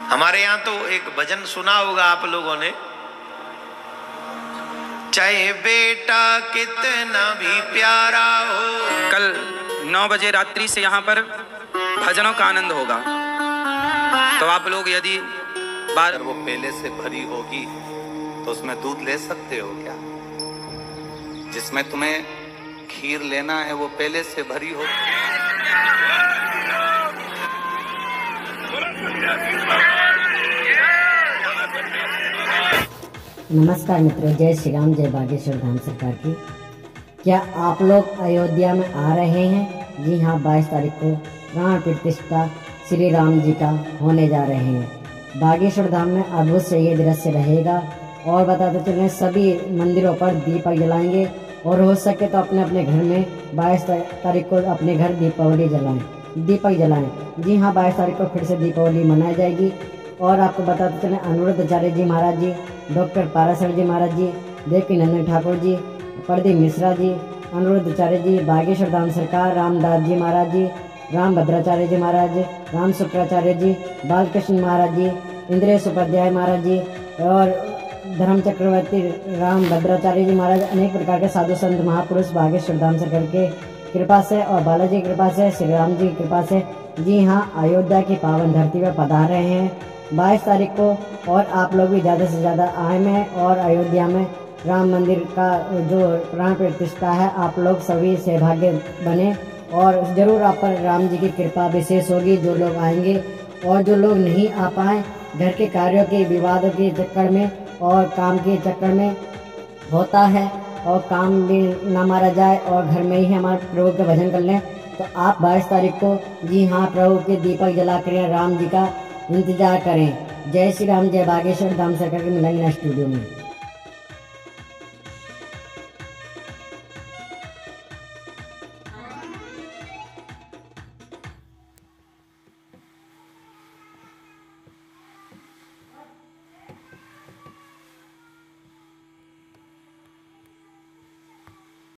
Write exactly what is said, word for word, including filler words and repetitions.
हमारे यहाँ तो एक भजन सुना होगा आप लोगों ने, चाहे बेटा कितना भी प्यारा हो। कल नौ बजे रात्रि से यहाँ पर भजनों का आनंद होगा, तो आप लोग यदि बार वो पहले से भरी होगी तो उसमें दूध ले सकते हो क्या? जिसमें तुम्हें खीर लेना है वो पहले से भरी हो। नमस्कार मित्रों, जय श्री राम, जय बागेश्वर धाम सरकार की। क्या आप लोग अयोध्या में आ रहे हैं? जी हाँ, बाईस तारीख को प्राण प्रतिष्ठा श्री राम जी का होने जा रहे हैं। बागेश्वर धाम में अद्भुत से ये दृश्य रहेगा। और बताते चलें, सभी मंदिरों पर दीपक जलाएंगे और हो सके तो अपने अपने घर में बाईस तारीख को अपने घर दीपावली जलाएं दीपक जलाएं। जी हाँ, बाईस तारीख को फिर से दीपावली मनाई जाएगी। और आपको बताते चलें, अनिरुद्धाचार्य जी महाराज जी, डॉक्टर पाराशर जी महाराज जी, देवकी नंदन ठाकुर जी, प्रदीप मिश्रा जी, अनिरुद्धाचार्य जी, बागेश्वर धाम सरकार, रामदास जी महाराज जी, राम भद्राचार्य जी महाराज, राम शुक्राचार्य जी, बालकृष्ण महाराज जी, इंद्रेश उपाध्याय महाराज जी और धर्म चक्रवर्ती राम भद्राचार्य जी महाराज, अनेक प्रकार के साधु संत महापुरुष बागेश्वर धाम सरकार के कृपा से और बालाजी की कृपा से, श्री राम जी की कृपा से जी हाँ अयोध्या की पावन धरती पर पधार रहे हैं बाईस तारीख को। और आप लोग भी ज़्यादा से ज़्यादा आए में और अयोध्या में राम मंदिर का जो प्राण प्रतिष्ठा है, आप लोग सभी सौभाग्य बने और ज़रूर आप पर राम जी की कृपा विशेष होगी जो लोग आएंगे। और जो लोग नहीं आ पाए, घर के कार्यों के विवादों के चक्कर में और काम के चक्कर में होता है और काम भी ना मारा जाए और घर में ही हमारे प्रभु का भजन कर लें, तो आप बाईस तारीख को जी हाँ प्रभु के दीपक जला कर राम जी का इंतजार करें। जय श्री राम, जय बागेश्वर धाम सरकार के मिलेंगे स्टूडियो में।